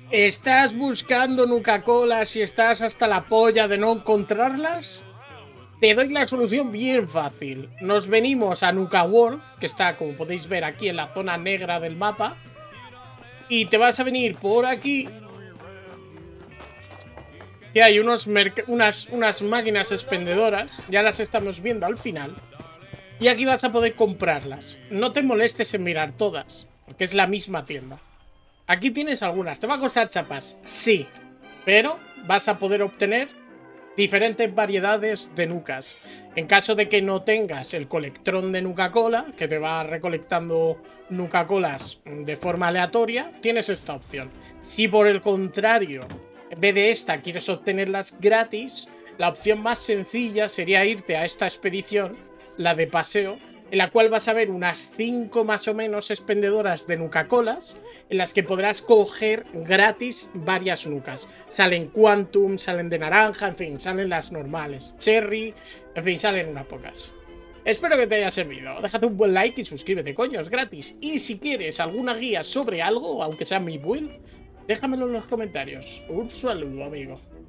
¿Estás buscando Nuka-Colas y estás hasta la polla de no encontrarlas? Te doy la solución bien fácil. Nos venimos a Nuka World, que está, como podéis ver, aquí en la zona negra del mapa. Y te vas a venir por aquí. Que hay unas máquinas expendedoras. Ya las estamos viendo al final. Y aquí vas a poder comprarlas. No te molestes en mirar todas, porque es la misma tienda. Aquí tienes algunas. ¿Te va a costar chapas? Sí. Pero vas a poder obtener diferentes variedades de nucas. En caso de que no tengas el colectrón de Nuka-Cola, que te va recolectando Nuka-Colas de forma aleatoria, tienes esta opción. Si por el contrario, en vez de esta quieres obtenerlas gratis, la opción más sencilla sería irte a esta expedición, la de paseo, en la cual vas a ver unas 5 más o menos expendedoras de Nuka-Colas, en las que podrás coger gratis varias nucas. Salen Quantum, salen de naranja, en fin, salen las normales. Cherry, en fin, salen unas pocas. Espero que te haya servido. Déjate un buen like y suscríbete, coño, es gratis. Y si quieres alguna guía sobre algo, aunque sea mi build, déjamelo en los comentarios. Un saludo, amigo.